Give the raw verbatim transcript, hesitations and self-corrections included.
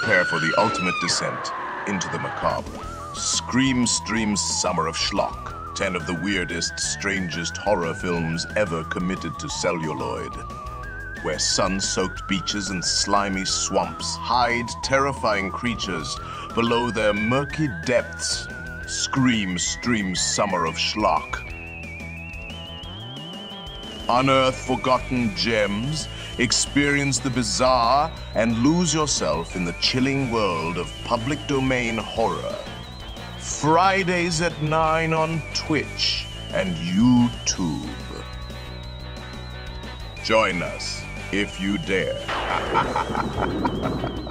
Prepare for the ultimate descent into the macabre. Scream Stream's Summer of Schlock. Ten of the weirdest, strangest horror films ever committed to celluloid. Where sun-soaked beaches and slimy swamps hide terrifying creatures below their murky depths. Scream Stream's Summer of Schlock. Unearth forgotten gems, experience the bizarre, and lose yourself in the chilling world of public domain horror. Fridays at nine on Twitch and YouTube. Join us if you dare.